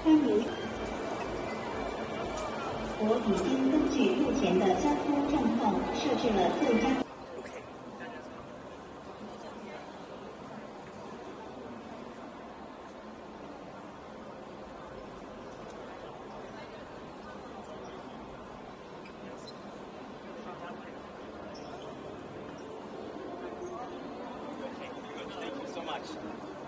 番禺。我已经根据目前的交通状况设置了最佳。 Thank you so much.